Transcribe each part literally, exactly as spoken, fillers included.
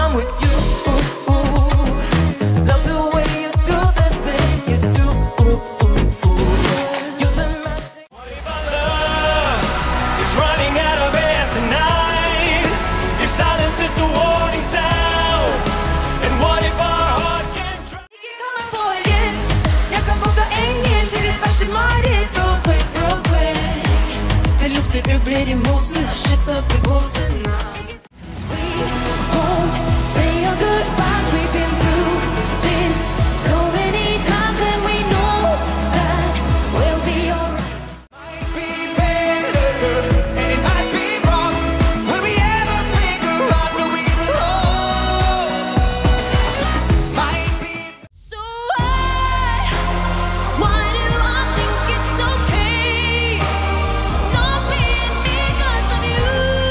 I'm with you. Love the way you do the things you do. You're the magic. What if our love is running out of air tonight? If silence is the warning sound, and what if our heart can try? Ikke ta meg på litt. Jeg kan gå fra engel til ditt verste mareritt. Real quick, real quick. Det lukter ugler i mosen og shit up i båsen. We won't say our goodbyes. We've been through this so many times, and we know that we'll be alright. Might be better, and it might be wrong. Will we ever figure out where we belong? Might be. So why, why do I think it's okay not being because of you?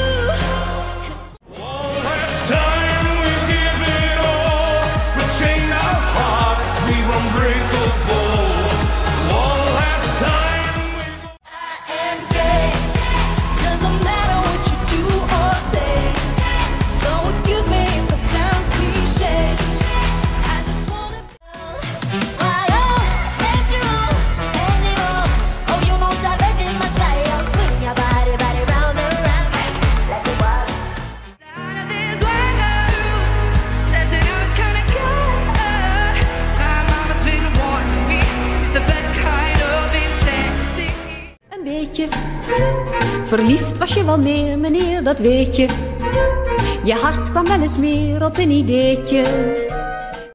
One last time we give it all. We'll chain our hearts, we unbreakable. One last time we go. I am gay. Doesn't matter what you do or say. So excuse me if I sound cliche. I just wanna I don't let you on anymore. Oh, you know savage is my style. Swing your body, body round and round. Let me walk out of this world. Said that I was kinda good. My mama's been warning me. It's the best kind of insanity. Een beetje verliefd was je wel meer, meneer, dat weet je. Je hart kwam wel eens meer op een ideetje.